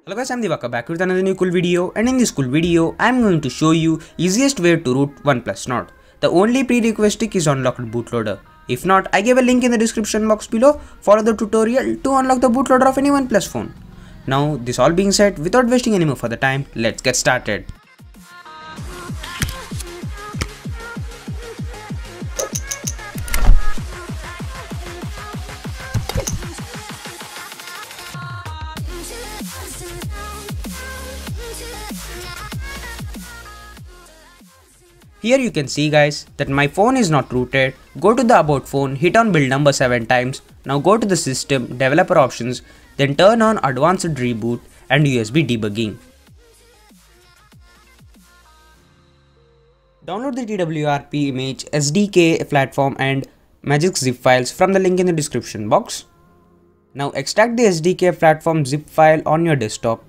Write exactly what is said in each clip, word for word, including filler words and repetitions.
Hello guys, I'm Diwakar back with another new cool video, and in this cool video, I'm going to show you easiest way to root OnePlus Nord. The only prerequisite is unlocked bootloader. If not, I gave a link in the description box below. Follow the tutorial to unlock the bootloader of any OnePlus phone. Now, this all being said, without wasting any more further time, let's get started. Here you can see guys that my phone is not rooted. Go to the about phone, hit on build number seven times. Now go to the system, developer options, then turn on advanced reboot and U S B debugging. Download the T W R P image, S D K platform and magic zip files from the link in the description box. Now extract the S D K platform zip file on your desktop.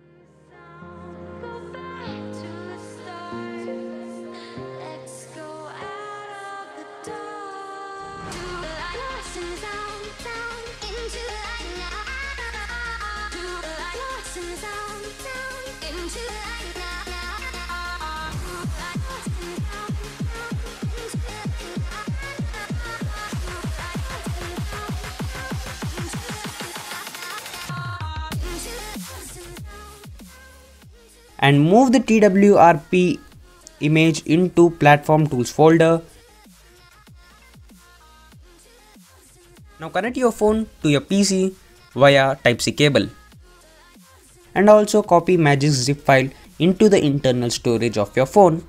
And move the T W R P image into platform tools folder. Now connect your phone to your P C via Type C cable. And also copy magic zip file into the internal storage of your phone.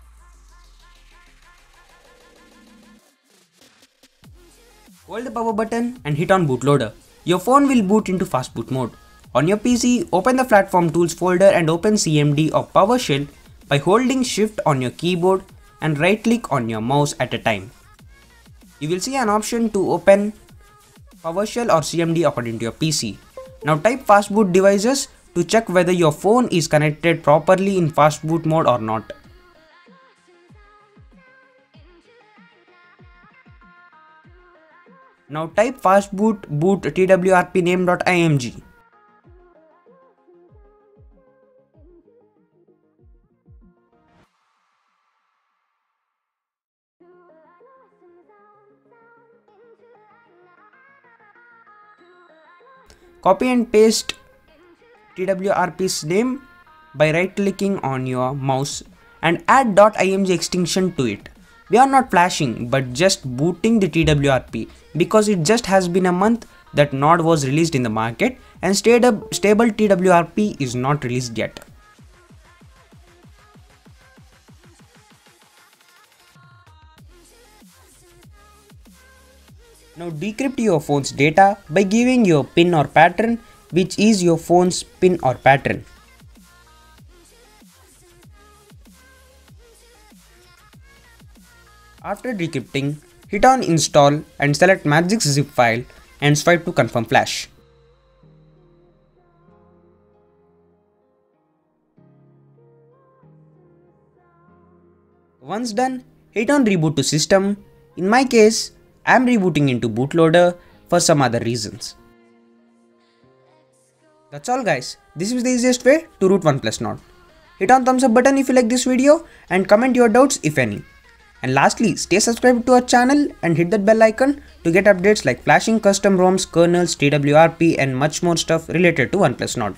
Hold the power button and hit on bootloader. Your phone will boot into fast boot mode. On your P C, open the platform tools folder and open C M D or PowerShell by holding shift on your keyboard and right click on your mouse at a time. You will see an option to open PowerShell or C M D according to your P C. Now type fast boot devices to check whether your phone is connected properly in fast boot mode or not. Now type fastboot boot twrp name.img. Copy and paste T W R P's name by right clicking on your mouse and add .img extension to it. We are not flashing but just booting the T W R P because it just has been a month that Nord was released in the market and stable T W R P is not released yet. Now decrypt your phone's data by giving your pin or pattern, which is your phone's pin or pattern. After decrypting, hit on install and select magic zip file and swipe to confirm flash. Once done, hit on reboot to system. In my case, I am rebooting into bootloader for some other reasons. That's all guys. This is the easiest way to root OnePlus Nord. Hit on thumbs up button if you like this video and comment your doubts if any. And lastly, stay subscribed to our channel and hit that bell icon to get updates like flashing custom ROMs, kernels, T W R P and much more stuff related to OnePlus Nord.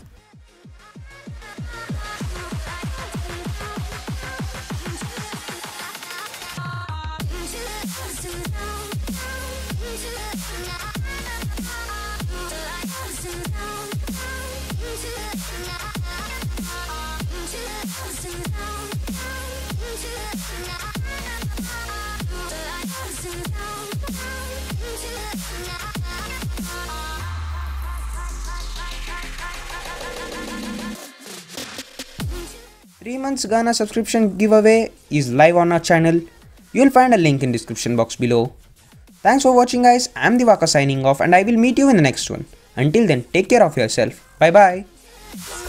three months Ghana subscription giveaway is live on our channel. You'll find a link in description box below. Thanks for watching guys. I'm Diwakar signing off and I will meet you in the next one. Until then, take care of yourself. Bye bye.